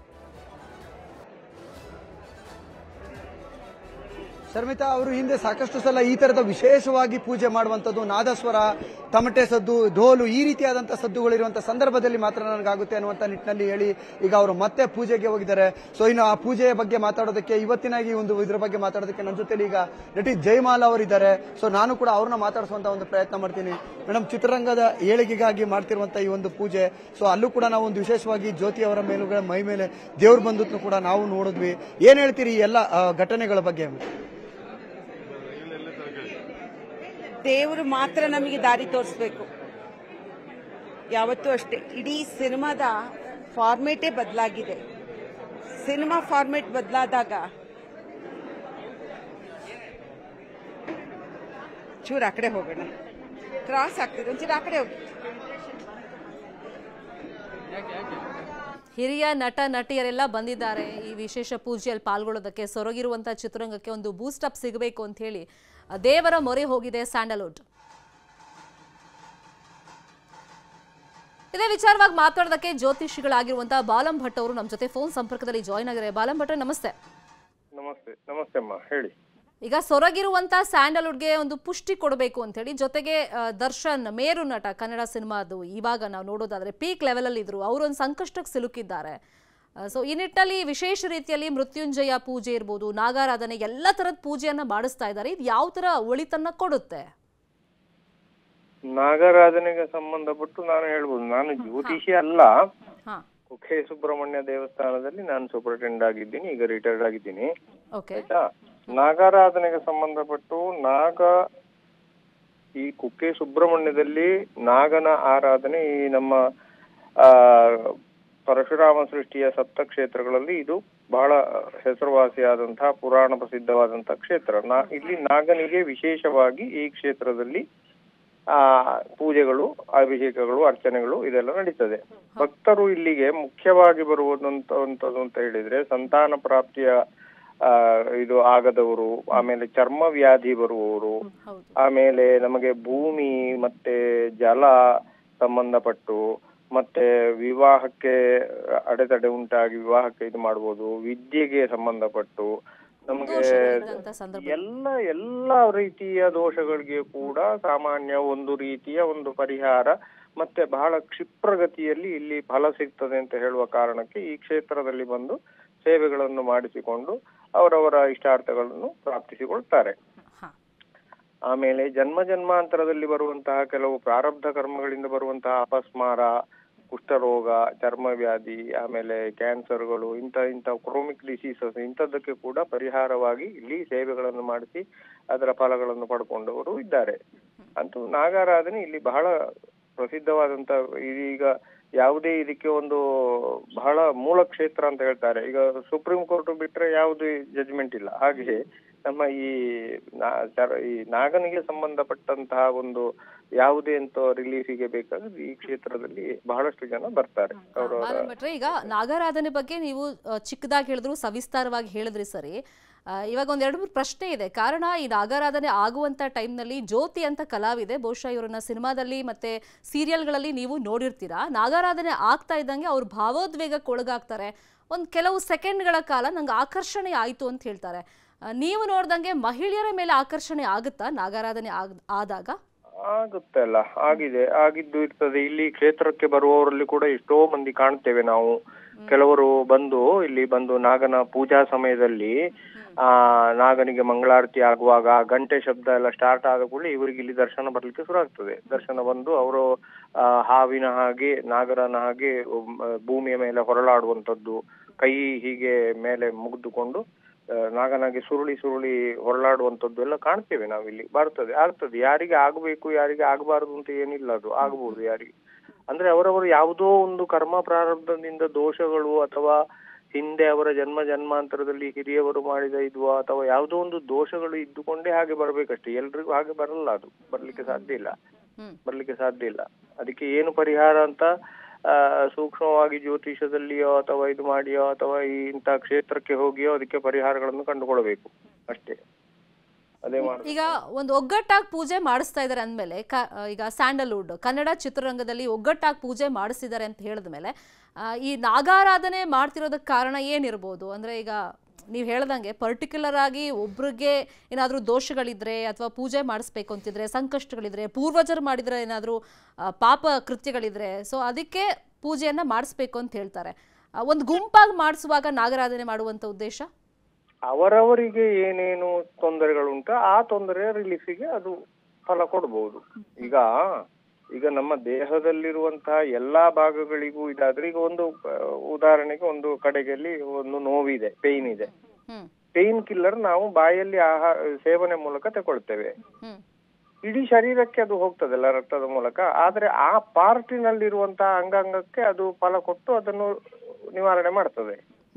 Speaker 2: ಶರ್ಮಿತಾ, ಅವರು ಹಿಂದೆ ಸಾಕಷ್ಟು ಸಲ ಈ ತರದ ವಿಶೇಷವಾಗಿ ಪೂಜೆ ಮಾಡುವಂಥದ್ದು, ನಾದಸ್ವರ, ತಮಟೆ ಸದ್ದು, ಢೋಲು, ಈ ರೀತಿಯಾದಂತಹ ಸದ್ದುಗಳಿರುವಂತಹ ಸಂದರ್ಭದಲ್ಲಿ ಮಾತ್ರ ನನಗಾಗುತ್ತೆ ಅನ್ನುವಂಥ ನಿಟ್ಟಿನಲ್ಲಿ ಹೇಳಿ ಈಗ ಅವರು ಮತ್ತೆ ಪೂಜೆಗೆ ಹೋಗಿದ್ದಾರೆ. ಸೊ ಇನ್ನು ಆ ಪೂಜೆಯ ಬಗ್ಗೆ ಮಾತಾಡೋದಕ್ಕೆ, ಇವತ್ತಿನ ಈ ಒಂದು ಇದರ ಬಗ್ಗೆ ಮಾತಾಡೋದಕ್ಕೆ ನನ್ನ ಜೊತೆಲಿ ಈಗ ನಟಿ ಜಯಮಾಲಾ ಅವರಿದ್ದಾರೆ. ಸೊ ನಾನು ಕೂಡ ಅವ್ರನ್ನ ಮಾತಾಡಿಸುವಂತ ಒಂದು ಪ್ರಯತ್ನ ಮಾಡ್ತೀನಿ. ಮೇಡಮ್, ಚಿತ್ರರಂಗದ ಏಳಿಗೆಗಾಗಿ ಮಾಡ್ತಿರುವಂತಹ ಈ ಒಂದು ಪೂಜೆ, ಸೊ ಅಲ್ಲೂ ಕೂಡ ನಾವು ಒಂದು ವಿಶೇಷವಾಗಿ ಜ್ಯೋತಿ ಅವರ ಮೇಲುಗಳ ಮೈ ಮೇಲೆ ದೇವ್ರು ಬಂದದ್ದು ಕೂಡ ನಾವು ನೋಡಿದ್ವಿ. ಏನ್ ಹೇಳ್ತೀರಿ ಈ ಎಲ್ಲ ಘಟನೆಗಳ ಬಗ್ಗೆ?
Speaker 3: ದೇವರು ಮಾತ್ರ ನಮಗೆ ದಾರಿ ತೋರಿಸ್ಬೇಕು. ಯಾವತ್ತೂ ಅಷ್ಟೇ. ಇಡೀ ಸಿನಿಮಾದ ಫಾರ್ಮೇಟೇ ಬದಲಾಗಿದೆ. ಸಿನಿಮಾ ಫಾರ್ಮೇಟ್ ಬದಲಾದಾಗ ಚೂರು ಆ ಕಡೆ ಹೋಗೋಣ, ಕ್ರಾಸ್ ಆಗ್ತಿದೆ, ಒಂಚೂರು ಆ ಕಡೆ ಹೋಗಿ.
Speaker 1: ಹಿರಿಯ ನಟ ನಟಿಯರೆಲ್ಲ ಬಂದಿದ್ದಾರೆ ಈ ವಿಶೇಷ ಪೂಜೆಯಲ್ಲಿ ಪಾಲ್ಗೊಳ್ಳೋದಕ್ಕೆ. ಸೊರಗಿರುವಂತಹ ಚಿತ್ರರಂಗಕ್ಕೆ ಒಂದು ಬೂಸ್ಟ್ ಅಪ್ ಸಿಗಬೇಕು ಅಂತ ಹೇಳಿ ದೇವರ ಮೊರೆ ಹೋಗಿದೆ ಸ್ಯಾಂಡಲ್ವುಡ್. ಇದೇ ವಿಚಾರವಾಗಿ ಮಾತಾಡೋದಕ್ಕೆ ಜ್ಯೋತಿಷಿಗಳಾಗಿರುವಂತಹ ಬಾಲಂ ಭಟ್ ಅವರು ನಮ್ಮ ಜೊತೆ ಫೋನ್ ಸಂಪರ್ಕದಲ್ಲಿ ಜಾಯ್ನ್ ಆಗಿದ್ದಾರೆ. ಬಾಲಂ ಭಟ್, ನಮಸ್ತೆ.
Speaker 4: ನಮಸ್ತೆ. ನಮಸ್ತೆ ಅಮ್ಮ, ಹೇಳಿ.
Speaker 1: ಈಗ ಸೊರಗಿರುವಂತಹ ಸ್ಯಾಂಡಲ್ವುಡ್ಗೆ ಒಂದು ಪುಷ್ಟಿ ಕೊಡಬೇಕು ಅಂತ ಹೇಳಿ, ಜೊತೆಗೆ ದರ್ಶನ್ ಮೇರು ನಟ ಕನ್ನಡ ಸಿನಿಮಾದು ಇವಾಗ ನಾವು ನೋಡೋದಾದ್ರೆ ಪೀಕ್ ಲೆವೆಲ್ ಅಲ್ಲಿ ಇದ್ರು, ಅವರು ಒಂದು ಸಂಕಷ್ಟಕ್ಕೆ ಸಿಲುಕಿದ್ದಾರೆ. ಸೊ ಈ ನಿಟ್ಟಿನಲ್ಲಿ ವಿಶೇಷ ರೀತಿಯಲ್ಲಿ ಮೃತ್ಯುಂಜಯ ಪೂಜೆ ಇರ್ಬೋದು, ನಾಗಾರಾಧನೆ, ಎಲ್ಲ ತರದ ಪೂಜೆಯನ್ನ ಮಾಡಿಸ್ತಾ ಇದ್ದಾರೆ. ಇದು ಯಾವ ತರ ಒಳಿತನ್ನ ಕೊಡುತ್ತೆ?
Speaker 4: ನಾಗಾರಾಧನೆಗೆ ಸಂಬಂಧಪಟ್ಟು ನಾನು ಹೇಳ್ಬೋದು, ನಾನು ಜ್ಯೋತಿಷಿ ಅಲ್ಲ. ಕುಕ್ಕೆ ಸುಬ್ರಹ್ಮಣ್ಯ ದೇವಸ್ಥಾನದಲ್ಲಿ ನಾನು ಸೂಪರಿಂಟೆಂಡೆಂಟ್ ಆಗಿದ್ದೀನಿ, ಈಗ ರಿಟೈರ್ಡ್ ಆಗಿದ್ದೀನಿ. ಆಯ್ತಾ? ನಾಗಾರಾಧನೆಗೆ ಸಂಬಂಧಪಟ್ಟು ನಾಗ ಈ ಕುಕ್ಕೆ ಸುಬ್ರಹ್ಮಣ್ಯದಲ್ಲಿ ನಾಗನ ಆರಾಧನೆ ಈ ನಮ್ಮ ಆ ಪರಶುರಾಮ ಸೃಷ್ಟಿಯ ಸಪ್ತ ಕ್ಷೇತ್ರಗಳಲ್ಲಿ ಇದು ಬಹಳ ಹೆಸರುವಾಸಿಯಾದಂತಹ ಪುರಾಣ ಪ್ರಸಿದ್ಧವಾದಂತಹ ಕ್ಷೇತ್ರ. ನಾ ಇಲ್ಲಿ ನಾಗನಿಗೆ ವಿಶೇಷವಾಗಿ ಈ ಕ್ಷೇತ್ರದಲ್ಲಿ ಆ ಪೂಜೆಗಳು, ಅಭಿಷೇಕಗಳು, ಅರ್ಚನೆಗಳು ಇದೆಲ್ಲ ನಡೀತದೆ. ಭಕ್ತರು ಇಲ್ಲಿಗೆ ಮುಖ್ಯವಾಗಿ ಬರುವುದಂತದ್ದು ಅಂತ ಹೇಳಿದ್ರೆ ಸಂತಾನ ಪ್ರಾಪ್ತಿಯ ಆ ಇದು ಆಗದವರು, ಆಮೇಲೆ ಚರ್ಮ ವ್ಯಾಧಿ ಬರುವವರು, ಆಮೇಲೆ ನಮಗೆ ಭೂಮಿ ಮತ್ತೆ ಜಲ ಸಂಬಂಧಪಟ್ಟು, ಮತ್ತೆ ವಿವಾಹಕ್ಕೆ ಅಡೆತಡೆ ಉಂಟಾಗಿ ವಿವಾಹಕ್ಕೆ ಇದು ಮಾಡ್ಬೋದು, ವಿದ್ಯೆಗೆ ಸಂಬಂಧಪಟ್ಟು ನಮಗೆ ಎಲ್ಲ ಎಲ್ಲ ರೀತಿಯ ದೋಷಗಳಿಗೆ ಕೂಡ ಸಾಮಾನ್ಯ ಒಂದು ರೀತಿಯ ಒಂದು ಪರಿಹಾರ ಮತ್ತೆ ಬಹಳ ಕ್ಷಿಪ್ರಗತಿಯಲ್ಲಿ ಇಲ್ಲಿ ಫಲ ಸಿಗ್ತದೆ ಅಂತ ಹೇಳುವ ಕಾರಣಕ್ಕೆ ಈ ಕ್ಷೇತ್ರದಲ್ಲಿ ಬಂದು ಸೇವೆಗಳನ್ನು ಮಾಡಿಸಿಕೊಂಡು ಅವರವರ ಇಷ್ಟಾರ್ಥಗಳನ್ನು ಪ್ರಾಪ್ತಿಸಿಕೊಳ್ತಾರೆ. ಆಮೇಲೆ ಜನ್ಮ ಜನ್ಮಾಂತರದಲ್ಲಿ ಬರುವಂತಹ ಕೆಲವು ಪ್ರಾರಬ್ಧ ಕರ್ಮಗಳಿಂದ ಬರುವಂತಹ ಅಪಸ್ಮಾರ, ಕುಷ್ಠರೋಗ, ಚರ್ಮವ್ಯಾಧಿ, ಆಮೇಲೆ ಕ್ಯಾನ್ಸರ್ಗಳು, ಇಂಥ ಇಂಥ ಕ್ರೋಮಿಕ್ ಡಿಸೀಸಸ್ ಇಂಥದ್ದಕ್ಕೆ ಕೂಡ ಪರಿಹಾರವಾಗಿ ಇಲ್ಲಿ ಸೇವೆಗಳನ್ನು ಮಾಡಿಸಿ ಅದರ ಫಲಗಳನ್ನು ಪಡ್ಕೊಂಡವರು ಇದ್ದಾರೆ. ಅಂತೂ ನಾಗಾರಾಧನೆ ಇಲ್ಲಿ ಬಹಳ ಪ್ರಸಿದ್ಧವಾದಂತ, ಇದೀಗ ಯಾವುದೇ ಇದಕ್ಕೆ ಒಂದು ಬಹಳ ಮೂಲ ಕ್ಷೇತ್ರ ಅಂತ ಹೇಳ್ತಾರೆ. ಈಗ ಸುಪ್ರೀಂ ಕೋರ್ಟ್ ಬಿಟ್ರೆ ಯಾವುದೇ ಜಡ್ಜ್ಮೆಂಟ್ ಇಲ್ಲ. ಹಾಗೆ ನಮ್ಮ ಈ ಈ ನಾಗನಿಗೆ ಸಂಬಂಧಪಟ್ಟಂತಹ ಒಂದು ಯಾವುದೇ ಅಂತ ರಿಲೀಫಿಗೆ ಬೇಕಾದ್ರೆ ಈ ಕ್ಷೇತ್ರದಲ್ಲಿ ಬಹಳಷ್ಟು ಜನ ಬರ್ತಾರೆ.
Speaker 1: ಅವರು ಈಗ ನಾಗಾರಾಧನೆ ಬಗ್ಗೆ ನೀವು ಚಿಕ್ಕದಾಗಿ ಹೇಳಿದ್ರು, ಸವಿಸ್ತಾರವಾಗಿ ಹೇಳಿದ್ರಿ. ಸರಿ, ಇವಾಗ ಒಂದ್ ಎರಡು ಮೂರು ಪ್ರಶ್ನೆ ಇದೆ. ಕಾರಣ, ಈ ನಾಗಾರಾಧನೆ ಆಗುವಂತ ಟೈಮ್ನಲ್ಲಿ ಜ್ಯೋತಿ ಅಂತ ಕಲಾವಿದೆ, ಬಹುಶಃ ಇವರನ್ನ ಸಿನಿಮಾದಲ್ಲಿ ಮತ್ತೆ ಸೀರಿಯಲ್ಗಳಲ್ಲಿ ನೀವು ನೋಡಿರ್ತೀರಾ. ನಾಗಾರಾಧನೆ ಆಗ್ತಾ ಇದ್ದಂಗೆ ಅವ್ರು ಭಾವೋದ್ವೇಗಕ್ಕೆ ಒಳಗಾಗ್ತಾರೆ. ಒಂದ್ ಕೆಲವು ಸೆಕೆಂಡ್ಗಳ ಕಾಲ ನಂಗೆ ಆಕರ್ಷಣೆ ಆಯ್ತು ಅಂತ ಹೇಳ್ತಾರೆ. ನೀವು ನೋಡ್ದಂಗೆ ಮಹಿಳೆಯರ ಮೇಲೆ ಆಕರ್ಷಣೆ ಆಗುತ್ತಾ ನಾಗಾರಾಧನೆ ಆದಾಗ?
Speaker 4: ಆಗುತ್ತೆ ಅಲ್ಲ, ಆಗಿದೆ, ಆಗಿದ್ದು ಇರ್ತದೆ. ಇಲ್ಲಿ ಕ್ಷೇತ್ರಕ್ಕೆ ಬರುವವರಲ್ಲಿ ಕೂಡ ಎಷ್ಟೋ ಮಂದಿ ಕಾಣ್ತೇವೆ ನಾವು. ಕೆಲವರು ಬಂದು ಇಲ್ಲಿ ಬಂದು ನಾಗನ ಪೂಜಾ ಸಮಯದಲ್ಲಿ ಆ ನಾಗನಿಗೆ ಮಂಗಳಾರತಿ ಆಗುವಾಗ ಗಂಟೆ ಶಬ್ದ ಎಲ್ಲ ಸ್ಟಾರ್ಟ್ ಆದ ಕೂಡಲೇ ಇವರಿಗೆ ಇಲ್ಲಿ ದರ್ಶನ ಬರ್ಲಿಕ್ಕೆ ಶುರು ಆಗ್ತದೆ. ದರ್ಶನ ಬಂದು ಅವರು ಆ ಹಾವಿನ ಹಾಗೆ ನಾಗರನ ಹಾಗೆ ಭೂಮಿಯ ಮೇಲೆ ಹೊರಳಾಡುವಂಥದ್ದು, ಕೈ ಹೀಗೆ ಮೇಲೆ ಮುಗಿದುಕೊಂಡು ನಾಗನಾಗಿ ಸುರುಳಿ ಸುರುಳಿ ಹೊರಳಾಡುವಂಥದ್ದು ಎಲ್ಲ ಕಾಣ್ತೇವೆ ನಾವಿಲ್ಲಿ. ಬರ್ತದೆ, ಆಗ್ತದೆ. ಯಾರಿಗೆ ಆಗ್ಬೇಕು ಯಾರಿಗೆ ಆಗಬಾರದು ಅಂತ ಏನಿಲ್ಲ, ಅದು ಆಗಬಹುದು ಯಾರಿಗೆ. ಅಂದ್ರೆ ಅವರವರು ಯಾವುದೋ ಒಂದು ಕರ್ಮ ಪ್ರಾರಬ್ಧದಿಂದ ದೋಷಗಳು ಅಥವಾ ಹಿಂದೆ ಅವರ ಜನ್ಮ ಜನ್ಮಾಂತರದಲ್ಲಿ ಹಿರಿಯವರು ಮಾಡಿದ ಇದು ಅಥವಾ ಯಾವುದೋ ಒಂದು ದೋಷಗಳು ಇದ್ದುಕೊಂಡೇ ಹಾಗೆ ಬರ್ಬೇಕಷ್ಟೇ. ಎಲ್ರಿಗೂ ಹಾಗೆ ಬರಲ್ಲ, ಅದು ಬರ್ಲಿಕ್ಕೆ ಸಾಧ್ಯ ಇಲ್ಲ, ಬರ್ಲಿಕ್ಕೆ ಸಾಧ್ಯ ಇಲ್ಲ. ಅದಕ್ಕೆ ಏನು ಪರಿಹಾರ ಅಂತ ಆ ಸೂಕ್ಷ್ಮವಾಗಿ ಜ್ಯೋತಿಷದಲ್ಲಿಯೋ ಅಥವಾ ಇದು ಮಾಡಿಯೋ ಅಥವಾ ಈ ಇಂಥ ಕ್ಷೇತ್ರಕ್ಕೆ ಹೋಗಿಯೋ ಅದಕ್ಕೆ ಪರಿಹಾರಗಳನ್ನು ಕಂಡುಕೊಳ್ಬೇಕು ಅಷ್ಟೇ. ಅದೇ ಮಾಡಿ
Speaker 1: ಈಗ ಒಂದು ಒಗ್ಗಟ್ಟಾಗಿ ಪೂಜೆ ಮಾಡಿಸ್ತಾ ಇದ್ದಾರೆ ಅಂದಮೇಲೆ, ಈಗ ಸ್ಯಾಂಡಲ್ವುಡ್ ಕನ್ನಡ ಚಿತ್ರರಂಗದಲ್ಲಿ ಒಗ್ಗಟ್ಟಾಗಿ ಪೂಜೆ ಮಾಡಿಸ್ತಿದ್ದಾರೆ ಅಂತ ಹೇಳಿದ ಮೇಲೆ ಈ ನಾಗಾರಾಧನೆ ಮಾಡ್ತಿರೋದಕ್ಕೆ ಕಾರಣ ಏನಿರ್ಬೋದು? ಅಂದ್ರೆ ಈಗ ನೀವು ಹೇಳ್ದಂಗೆ ಪರ್ಟಿಕ್ಯುಲರ್ ಆಗಿ ಒಬ್ರಿಗೆ ಏನಾದರೂ ದೋಷಗಳಿದ್ರೆ ಅಥವಾ ಪೂಜೆ ಮಾಡಿಸ್ಬೇಕು ಅಂತಿದ್ರೆ, ಸಂಕಷ್ಟಗಳಿದ್ರೆ, ಪೂರ್ವಜರು ಮಾಡಿದ್ರೆ ಏನಾದರೂ ಪಾಪ ಕೃತ್ಯಗಳಿದ್ರೆ, ಸೊ ಅದಕ್ಕೆ ಪೂಜೆಯನ್ನ ಮಾಡಿಸ್ಬೇಕು ಅಂತ ಹೇಳ್ತಾರೆ. ಒಂದು ಗುಂಪಾಗಿ ಮಾಡಿಸುವಾಗ ನಾಗಾರಾಧನೆ ಮಾಡುವಂತ ಉದ್ದೇಶ
Speaker 4: ಅವರವರಿಗೆ ಏನೇನು ತೊಂದರೆಗಳುಂಟ ಆ ತೊಂದರೆಯ ರಿಲೀಫಿಗೆ ಅದು ಫಲ ಕೊಡ್ಬೋದು. ಈಗ ಈಗ ನಮ್ಮ ದೇಹದಲ್ಲಿರುವಂತಹ ಎಲ್ಲಾ ಭಾಗಗಳಿಗೂ ಇದಾದ್ರೆ, ಈಗ ಒಂದು ಉದಾಹರಣೆಗೆ ಒಂದು ಕಡೆಯಲ್ಲಿ ಒಂದು ನೋವಿದೆ, ಪೇಯ್ನ್ ಇದೆ, ಪೇಯ್ನ್ ಕಿಲ್ಲರ್ ನಾವು ಬಾಯಲ್ಲಿ ಆಹಾರ ಸೇವನೆ ಮೂಲಕ ತಗೊಳ್ತೇವೆ, ಇಡೀ ಶರೀರಕ್ಕೆ ಅದು ಹೋಗ್ತದಲ್ಲ ರಕ್ತದ ಮೂಲಕ. ಆದ್ರೆ ಆ ಪಾರ್ಟಿನಲ್ಲಿರುವಂತಹ ಅಂಗಾಂಗಕ್ಕೆ ಅದು ಫಲ ಕೊಟ್ಟು ಅದನ್ನು ನಿವಾರಣೆ ಮಾಡ್ತದೆ.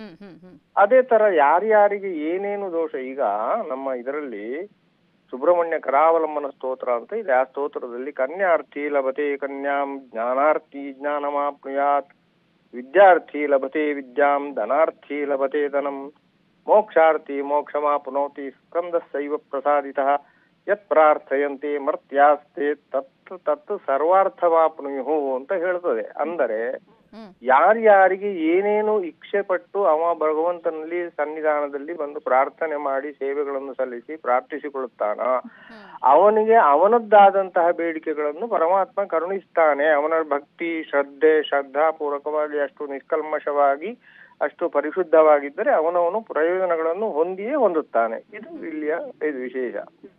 Speaker 4: ಅದೇ ತರ ಯಾರ್ಯಾರಿಗೆ ಏನೇನು ದೋಷ, ಈಗ ನಮ್ಮ ಇದರಲ್ಲಿ ಸುಬ್ರಹ್ಮಣ್ಯ ಕರಾವಲಂಬನ ಸ್ತೋತ್ರ ಅಂತ ಇದೆ. ಆ ಸ್ತೋತ್ರದಲ್ಲಿ ಕನ್ಯಾರ್ಥಿ ಲಭತೆ ಕನ್ಯಾಂ, ಜ್ಞಾನಾರ್ಥಿ ಜ್ಞಾನಮಾಪ್ನುಯಾತ್, ವಿದ್ಯಾರ್ಥಿ ಲಭತೆ ವಿದ್ಯಾಂ, ಧನಾರ್ಥಿ ಲಭತೆ ಧನಂ, ಮೋಕ್ಷಾರ್ಥಿ ಮೋಕ್ಷಮಾಪ್ನೋತಿ, ಸ್ಕಂದಸ್ಸೈವ ಪ್ರಸಾದಿತಃ ಯತ್ ಪ್ರಾರ್ಥಯಂತೆ ಮರ್ತ್ಯಾಸ್ತೆ ತತ್ ತತ್ ಸರ್ವಾರ್ಥವಾಪ್ನುಯು ಅಂತ ಹೇಳ್ತದೆ. ಅಂದರೆ ಯಾರ್ಯಾರಿಗೆ ಏನೇನು ಇಚ್ಛೆ ಪಟ್ಟು ಅವ ಭಗವಂತನಲ್ಲಿ ಸನ್ನಿಧಾನದಲ್ಲಿ ಬಂದು ಪ್ರಾರ್ಥನೆ ಮಾಡಿ ಸೇವೆಗಳನ್ನು ಸಲ್ಲಿಸಿ ಪ್ರಾರ್ಥಿಸಿಕೊಳ್ಳುತ್ತಾನ, ಅವನಿಗೆ ಅವನದ್ದಾದಂತಹ ಬೇಡಿಕೆಗಳನ್ನು ಪರಮಾತ್ಮ ಕರುಣಿಸ್ತಾನೆ. ಅವನ ಭಕ್ತಿ ಶ್ರದ್ಧೆ ಶ್ರದ್ಧಾ ಪೂರ್ವಕವಾಗಿ ಅಷ್ಟು ನಿಷ್ಕಲ್ಮಶವಾಗಿ ಅಷ್ಟು ಪರಿಶುದ್ಧವಾಗಿದ್ದರೆ ಅವನವನು ಪ್ರಯೋಜನಗಳನ್ನು ಹೊಂದಿಯೇ ಹೊಂದುತ್ತಾನೆ. ಇದು ಇಲ್ಲಿಯ ಇದು ವಿಶೇಷ.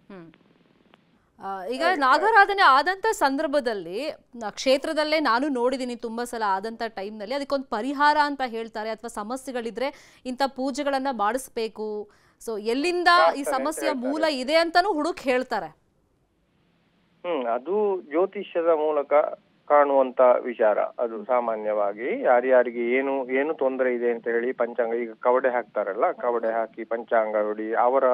Speaker 1: ಈಗ ನಾಗಾರಾಧನೆ ಆದಂತ ಸಂದರ್ಭದಲ್ಲಿ ಕ್ಷೇತ್ರದಲ್ಲೇ ನಾನು ನೋಡಿದೀನಿ ತುಂಬಾ ಸಲ ಆದಂತ ಟೈಮ್ ನಲ್ಲಿ ಅದಕ್ಕೊಂದು ಪರಿಹಾರ ಅಂತ ಹೇಳ್ತಾರೆ, ಅಥವಾ ಸಮಸ್ಯೆಗಳಿದ್ರೆ ಇಂಥ ಪೂಜೆಗಳನ್ನ ಮಾಡಿಸ್ಬೇಕು, ಸೊ ಎಲ್ಲಿಂದ ಈ ಸಮಸ್ಯೆಯ ಮೂಲ ಇದೆ ಅಂತಾನು ಹುಡುಕ್ ಹೇಳ್ತಾರೆ.
Speaker 4: ಹ್ಮ್ ಅದು ಜ್ಯೋತಿಷ್ಯದ ಮೂಲಕ ಕಾಣುವಂತ ವಿಚಾರ. ಅದು ಸಾಮಾನ್ಯವಾಗಿ ಯಾರ್ಯಾರಿಗೆ ಏನು ಏನು ತೊಂದರೆ ಇದೆ ಅಂತ ಹೇಳಿ ಪಂಚಾಂಗ, ಈಗ ಕವಡೆ ಹಾಕ್ತಾರಲ್ಲ, ಕವಡೆ ಹಾಕಿ ಪಂಚಾಂಗ ನೋಡಿ ಅವರ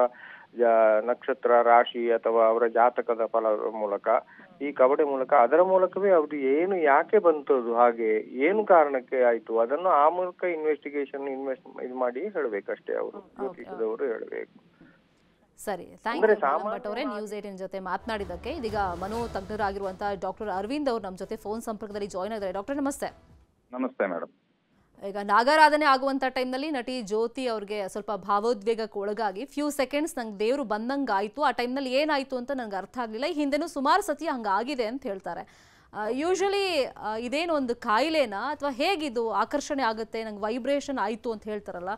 Speaker 4: ನಕ್ಷತ್ರ ರಾಶಿ ಅಥವಾ ಅವರ ಜಾತಕದ ಫಲ ಮೂಲಕ, ಈ ಕವಡೆ ಮೂಲಕ, ಅದರ ಮೂಲಕವೇ ಅವ್ರು ಏನು ಯಾಕೆ ಬಂತದ್ದು, ಹಾಗೆ ಏನು ಕಾರಣಕ್ಕೆ ಆಯ್ತು ಅದನ್ನು ಆ ಮೂಲಕ ಇನ್ವೆಸ್ಟಿಗೇಷನ್ ಇನ್ವೆಸ್ಟ್ ಇದು ಮಾಡಿ ಹೇಳ್ಬೇಕಷ್ಟೇ ಅವರು, ಜ್ಯೋತಿಷದವರು ಹೇಳ್ಬೇಕು.
Speaker 1: ಸರಿ, ಥ್ಯಾಂಕ್ ಯು ಭಟ್ ಅವರೇ ನ್ಯೂಸ್ ಏಟೀನ್ ಜೊತೆ ಮಾತನಾಡಿದ್ದಕ್ಕೆ. ಇದೀಗ ಮನೋತಜ್ಞರಾಗಿರುವಂತಹ ಡಾಕ್ಟರ್ ಅರವಿಂದ್ ಅವರು ನಮ್ಮ ಜೊತೆ ಫೋನ್ ಸಂಪರ್ಕದಲ್ಲಿ ಜಾಯ್ನ್ ಆಗಿದ್ದಾರೆ. ಡಾಕ್ಟರ್ ನಮಸ್ತೆ.
Speaker 5: ನಮಸ್ತೆ ಮೇಡಮ್.
Speaker 1: ಈಗ ನಾಗಾರಾಧನೆ ಆಗುವಂತ ಟೈಮ್ನಲ್ಲಿ ನಟಿ ಜ್ಯೋತಿ ಅವ್ರಿಗೆ ಸ್ವಲ್ಪ ಭಾವೋದ್ವೇಗಕ್ಕೆ ಒಳಗಾಗಿ ಫ್ಯೂ ಸೆಕೆಂಡ್ಸ್ ನಂಗೆ ದೇವರು ಬಂದಂಗೆ ಆಯಿತು, ಆ ಟೈಮ್ನಲ್ಲಿ ಏನಾಯಿತು ಅಂತ ನನಗೆ ಅರ್ಥ ಆಗಲಿಲ್ಲ, ಈ ಹಿಂದೆನೂ ಸುಮಾರು ಸತಿ ಹಂಗಾಗಿದೆ ಅಂತ ಹೇಳ್ತಾರೆ. ಯೂಶಲಿ ಇದೇನು ಒಂದು ಕಾಯಿಲೆನಾ ಅಥವಾ ಹೇಗಿದು ಆಕರ್ಷಣೆ ಆಗುತ್ತೆ, ನಂಗೆ ವೈಬ್ರೇಷನ್ ಆಯಿತು ಅಂತ ಹೇಳ್ತಾರಲ್ಲ,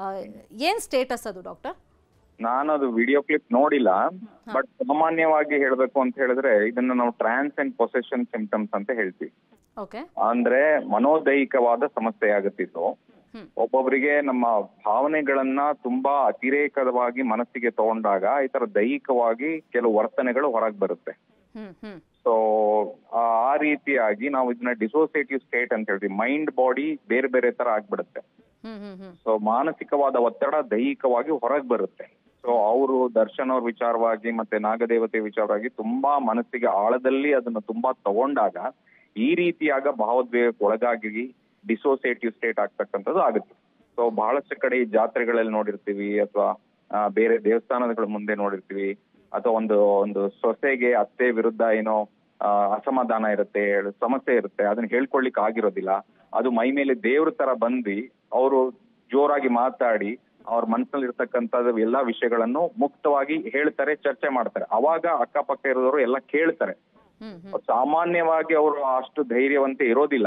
Speaker 1: ಏನು ಸ್ಟೇಟಸ್ ಅದು ಡಾಕ್ಟರ್?
Speaker 5: ನಾನು ಅದು ವಿಡಿಯೋ ಕ್ಲಿಪ್ ನೋಡಿಲ್ಲ, ಬಟ್ ಸಾಮಾನ್ಯವಾಗಿ ಹೇಳ್ಬೇಕು ಅಂತ ಹೇಳಿದ್ರೆ ಇದನ್ನ ನಾವು ಟ್ರಾನ್ಸ್ ಅಂಡ್ ಪೊಸೆಷನ್ ಸಿಂಪ್ಟಮ್ಸ್ ಅಂತ ಹೇಳ್ತೀವಿ. ಅಂದ್ರೆ ಮನೋದೈಹಿಕವಾದ ಸಮಸ್ಯೆ ಆಗುತ್ತಿತ್ತು. ಒಬ್ಬೊಬ್ಬರಿಗೆ ನಮ್ಮ ಭಾವನೆಗಳನ್ನ ತುಂಬಾ ಅತಿರೇಕವಾಗಿ ಮನಸ್ಸಿಗೆ ತಗೊಂಡಾಗ ಈ ತರ ದೈಹಿಕವಾಗಿ ಕೆಲವು ವರ್ತನೆಗಳು ಹೊರಗೆ ಬರುತ್ತೆ. ಸೊ ಆ ರೀತಿಯಾಗಿ ನಾವು ಇದನ್ನ ಡಿಸೋಸಿಯೇಟಿವ್ ಸ್ಟೇಟ್ ಅಂತ ಹೇಳ್ತೀವಿ. ಮೈಂಡ್ ಬಾಡಿ ಬೇರೆ ಬೇರೆ ತರ ಆಗ್ಬಿಡುತ್ತೆ. ಸೊ ಮಾನಸಿಕವಾದ ಒತ್ತಡ ದೈಹಿಕವಾಗಿ ಹೊರಗೆ ಬರುತ್ತೆ. ಸೊ ಅವರು ದರ್ಶನ್ ಅವ್ರ ವಿಚಾರವಾಗಿ ಮತ್ತೆ ನಾಗದೇವತೆ ವಿಚಾರವಾಗಿ ತುಂಬಾ ಮನಸ್ಸಿಗೆ ಆಳದಲ್ಲಿ ಅದನ್ನ ತುಂಬಾ ತಗೊಂಡಾಗ ಈ ರೀತಿಯಾಗ ಭಾವೋದ್ವೇಗಕ್ಕೆ ಒಳಗಾಗಿ ಡಿಸೋಸಿಯೇಟಿವ್ ಸ್ಟೇಟ್ ಆಗ್ತಕ್ಕಂಥದ್ದು ಆಗುತ್ತೆ. ಸೊ ಬಹಳಷ್ಟು ಕಡೆ ಈ ಜಾತ್ರೆಗಳಲ್ಲಿ ನೋಡಿರ್ತೀವಿ, ಅಥವಾ ಬೇರೆ ದೇವಸ್ಥಾನಗಳ ಮುಂದೆ ನೋಡಿರ್ತೀವಿ, ಅಥವಾ ಒಂದು ಒಂದು ಸೊಸೆಗೆ ಅತ್ತೆ ವಿರುದ್ಧ ಏನೋ ಅಸಮಾಧಾನ ಇರುತ್ತೆ, ಸಮಸ್ಯೆ ಇರುತ್ತೆ, ಅದನ್ನ ಹೇಳ್ಕೊಳ್ಲಿಕ್ಕೆ ಆಗಿರೋದಿಲ್ಲ, ಅದು ಮೈ ಮೇಲೆ ದೇವ್ರ ತರ ಬಂದು ಅವರು ಜೋರಾಗಿ ಮಾತಾಡಿ ಅವ್ರ ಮನಸ್ಸಲ್ಲಿ ಇರ್ತಕ್ಕಂಥದ್ದು ಎಲ್ಲಾ ವಿಷಯಗಳನ್ನು ಮುಕ್ತವಾಗಿ ಹೇಳ್ತಾರೆ, ಚರ್ಚೆ ಮಾಡ್ತಾರೆ. ಅವಾಗ ಅಕ್ಕಪಕ್ಕ ಇರೋದವರು ಎಲ್ಲ ಕೇಳ್ತಾರೆ. ಸಾಮಾನ್ಯವಾಗಿ ಅವರು ಅಷ್ಟು ಧೈರ್ಯವಂತೆ ಇರೋದಿಲ್ಲ.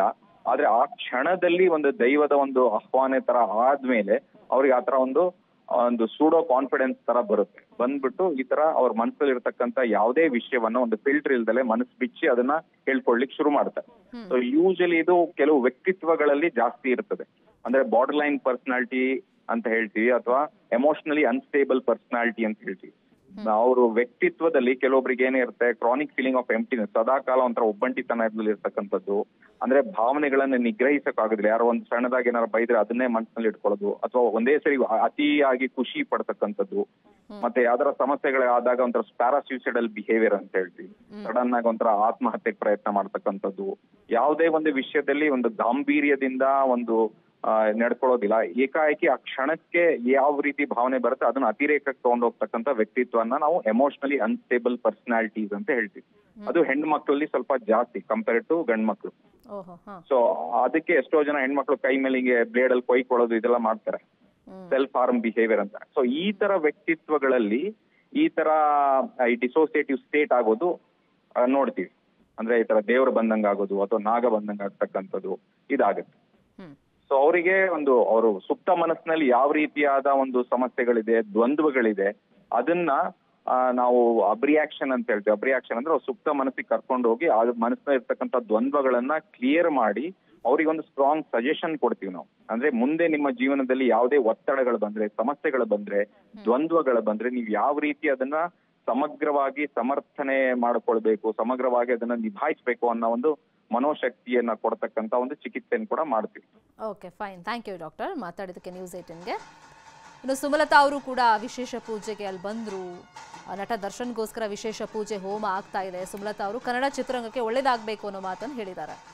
Speaker 5: ಆದ್ರೆ ಆ ಕ್ಷಣದಲ್ಲಿ ಒಂದು ದೈವದ ಒಂದು ಆಹ್ವಾನ ತರ ಆದ್ಮೇಲೆ ಅವ್ರಿಗೆ ಆತರ ಒಂದು ಒಂದು ಸೂಡೋ ಕಾನ್ಫಿಡೆನ್ಸ್ ತರ ಬರುತ್ತೆ. ಬಂದ್ಬಿಟ್ಟು ಈ ತರ ಅವ್ರ ಮನಸ್ಸಲ್ಲಿ ಇರ್ತಕ್ಕಂತ ಯಾವುದೇ ವಿಷಯವನ್ನ ಒಂದು ಫಿಲ್ಟರ್ ಇಲ್ದಲೆ ಮನಸ್ಸು ಬಿಚ್ಚಿ ಅದನ್ನ ಹೇಳ್ಕೊಳ್ಲಿಕ್ಕೆ ಶುರು ಮಾಡ್ತಾರೆ. ಸೊ ಯೂಶಲಿ ಇದು ಕೆಲವು ವ್ಯಕ್ತಿತ್ವಗಳಲ್ಲಿ ಜಾಸ್ತಿ ಇರ್ತದೆ. ಅಂದ್ರೆ ಬಾರ್ಡರ್ ಲೈನ್ ಪರ್ಸನಾಲಿಟಿ ಅಂತ ಹೇಳ್ತೀವಿ, ಅಥವಾ ಎಮೋಷನಲಿ ಅನ್ಸ್ಟೇಬಲ್ ಪರ್ಸನಾಲಿಟಿ ಅಂತ ಹೇಳ್ತೀವಿ. ಅವರು ವ್ಯಕ್ತಿತ್ವದಲ್ಲಿ ಕೆಲವೊಬ್ರಿಗೆ ಏನೇ ಇರುತ್ತೆ, ಕ್ರಾನಿಕ್ ಫೀಲಿಂಗ್ ಆಫ್ ಎಂಪ್ಟಿನೆಸ್, ಸದಾ ಕಾಲ ಒಂಥರ ಒಬ್ಬಂಟಿತನ ಇರ್ತಕ್ಕಂಥದ್ದು. ಅಂದ್ರೆ ಭಾವನೆಗಳನ್ನ ನಿಗ್ರಹಿಸಕ್ ಆಗುದಿಲ್ಲ. ಯಾರೋ ಒಂದು ಸಣ್ಣದಾಗಿ ಏನಾರು ಬೈದ್ರೆ ಅದನ್ನೇ ಮನಸ್ಸಿನಲ್ಲಿ ಇಟ್ಕೊಳ್ಳೋದು, ಅಥವಾ ಒಂದೇ ಸರಿ ಅತಿಯಾಗಿ ಖುಷಿ ಪಡ್ತಕ್ಕಂಥದ್ದು. ಮತ್ತೆ ಯಾವ್ದಾರ ಸಮಸ್ಯೆಗಳಾದಾಗ ಒಂಥರ ಪ್ಯಾರಾಸ್ಯೂಸೈಡಲ್ ಬಿಹೇವಿಯರ್ ಅಂತ ಹೇಳ್ತೀವಿ. ಸಡನ್ ಆಗಿ ಒಂಥರ ಆತ್ಮಹತ್ಯೆಗೆ ಪ್ರಯತ್ನ ಮಾಡ್ತಕ್ಕಂಥದ್ದು. ಯಾವುದೇ ಒಂದು ವಿಷಯದಲ್ಲಿ ಒಂದು ಗಾಂಭೀರ್ಯದಿಂದ ಒಂದು ನಡ್ಕೊಳ್ಳೋದಿಲ್ಲ. ಏಕಾಏಕಿ ಆ ಕ್ಷಣಕ್ಕೆ ಯಾವ ರೀತಿ ಭಾವನೆ ಬರುತ್ತೆ ಅದನ್ನ ಅತಿರೇಕಕ್ಕೆ ತಗೊಂಡೋಗ್ತಕ್ಕಂಥ ವ್ಯಕ್ತಿತ್ವನ ನಾವು ಎಮೋಷನಲಿ ಅನ್ಸ್ಟೇಬಲ್ ಪರ್ಸನಾಲಿಟೀಸ್ ಅಂತ ಹೇಳ್ತೀವಿ. ಅದು ಹೆಣ್ಣು ಮಕ್ಕಳಲ್ಲಿ ಸ್ವಲ್ಪ ಜಾಸ್ತಿ ಕಂಪೇರ್ ಟು ಗಂಡ್ ಮಕ್ಳು. ಸೊ ಅದಕ್ಕೆ ಎಷ್ಟೋ ಜನ ಹೆಣ್ಮಕ್ಳು ಕೈ ಮೇಲೆ ಹಿಂಗೆ ಬ್ಲೇಡ್ ಅಲ್ಲಿ ಕೊಯ್ಕೊಳ್ಳೋದು ಇದೆಲ್ಲ ಮಾಡ್ತಾರೆ, ಸೆಲ್ಫ್ ಹಾರ್ಮ್ ಬಿಹೇವಿಯರ್ ಅಂತ. ಸೊ ಈ ತರ ವ್ಯಕ್ತಿತ್ವಗಳಲ್ಲಿ ಈ ತರ ಈ ಡಿಸೋಸಿಯೇಟಿವ್ ಸ್ಟೇಟ್ ಆಗೋದು ನೋಡ್ತೀವಿ. ಅಂದ್ರೆ ಈ ತರ ದೇವ್ರ ಬಂದಂಗ ಆಗೋದು ಅಥವಾ ನಾಗ ಬಂದಂಗ ಆಗ್ತಕ್ಕಂಥದ್ದು ಇದಾಗುತ್ತೆ. ಸೊ ಅವರಿಗೆ ಒಂದು ಅವರು ಸುಪ್ತ ಮನಸ್ಸಿನಲ್ಲಿ ಯಾವ ರೀತಿಯಾದ ಒಂದು ಸಮಸ್ಯೆಗಳಿದೆ, ದ್ವಂದ್ವಗಳಿದೆ, ಅದನ್ನ ನಾವು ಅಬ್ರಿಯಾಕ್ಷನ್ ಅಂತ ಹೇಳ್ತೀವಿ. ಅಬ್ರಿಯಾಕ್ಷನ್ ಅಂದ್ರೆ ಸುಪ್ತ ಮನಸ್ಸಿಗೆ ಕರ್ಕೊಂಡು ಹೋಗಿ ಆ ಮನಸ್ಸಿನ ಇರ್ತಕ್ಕಂಥ ದ್ವಂದ್ವಗಳನ್ನ ಕ್ಲಿಯರ್ ಮಾಡಿ ಅವ್ರಿಗೆ ಒಂದು ಸ್ಟ್ರಾಂಗ್ ಸಜೆಷನ್ ಕೊಡ್ತೀವಿ ನಾವು. ಅಂದ್ರೆ ಮುಂದೆ ನಿಮ್ಮ ಜೀವನದಲ್ಲಿ ಯಾವುದೇ ಒತ್ತಡಗಳು ಬಂದ್ರೆ, ಸಮಸ್ಯೆಗಳು ಬಂದ್ರೆ, ದ್ವಂದ್ವಗಳು ಬಂದ್ರೆ ನೀವು ಯಾವ ರೀತಿ ಅದನ್ನ ಸಮಗ್ರವಾಗಿ ಸಮರ್ಥನೆ ಮಾಡ್ಕೊಳ್ಬೇಕು, ಸಮಗ್ರವಾಗಿ ಅದನ್ನ ನಿಭಾಯಿಸಬೇಕು ಅನ್ನೋ ಒಂದು ಮನೋಶಕ್ತಿಯನ್ನ ಕೊಡ್ತಕ್ಕಂತ ಒಂದು ಚಿಕಿತ್ಸೆಯನ್ನು ಕೂಡ ಮಾಡ್ತೀವಿ.
Speaker 1: Okay, fine, thank you doctor ಮಾತಾಡಿದಕ್ಕೆ ನ್ಯೂಸ್ ಏಟಿನ್ಗೆ. ಇನ್ನು ಸುಮಲತಾ ಅವರು ಕೂಡ ವಿಶೇಷ ಪೂಜೆಗೆ ಅಲ್ಲಿ ಬಂದ್ರು. ನಟ ದರ್ಶನ್ಗೋಸ್ಕರ ವಿಶೇಷ ಪೂಜೆ ಹೋಮ ಆಗ್ತಾ ಇದೆ. ಸುಮಲತಾ ಅವರು ಕನ್ನಡ ಚಿತ್ರರಂಗಕ್ಕೆ ಒಳ್ಳೇದಾಗಬೇಕು ಅನ್ನೋ ಮಾತನ್ನು ಹೇಳಿದ್ದಾರೆ.